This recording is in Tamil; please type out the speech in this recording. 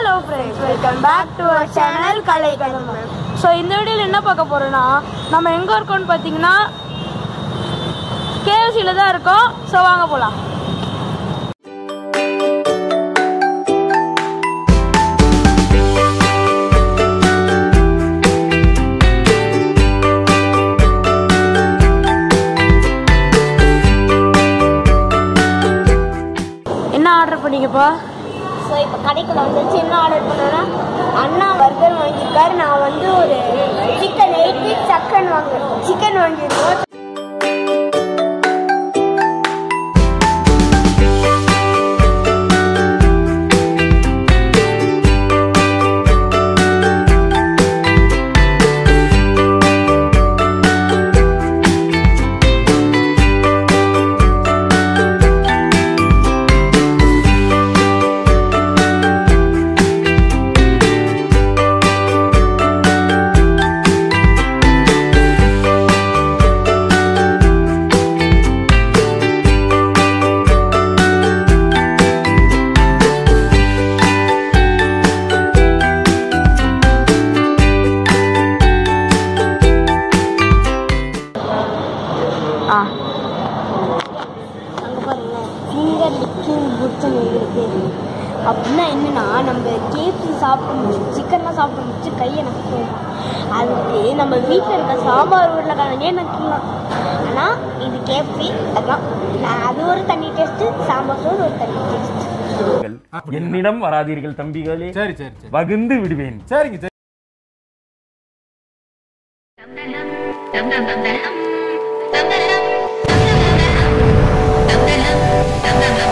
Hello friends, welcome back to our channel Kalaikadhambam. So இந்த வீடியோல என்ன பார்க்க போறோம்னா நம்ம எங்க இருக்கோம்னு பாத்தீங்கன்னா KFC ல தான் இருக்கோம். சோ வாங்க போலாம். என்ன ஆர்டர் பண்ணீங்கப்பா? ஸோ இப்போ கடைக்குள்ள வந்துச்சு. என்ன ஆர்டர் பண்ணோன்னா அண்ணா பர்கர் வாங்கியிருக்காரு. நான் வந்து ஒரு சிக்கன் 8 பீஸ் சிக்கன் வாங்கியிருக்கோம். அங்கே பாருங்க ஃபிங்கர் லிக்கிங் புட்ஸ்ன்னு இருக்கு. அப்படின்னா என்னன்னா நம்ம KFC சாப்பிட்டு முடிச்சு சிக்கன்லாம் சாப்பிட்டு முடிச்சு கையை நக்குவோம். அதுக்கு நம்ம வீட்டில் இருக்க சாம்பார் உருளைக்கிழங்கே நக்கலாம். ஆனால் இது KFC அதான் அது ஒரு தனி டேஸ்ட்டு, சாம்பார் சோறு ஒரு தனி டேஸ்ட். என்னிடம் வராதீர்கள் தம்பிகளே. சரி சரி வகுந்து விடுவேன். சரிங்க. Dum dum dum dum dum dum dum dum dum dum dum dum dum.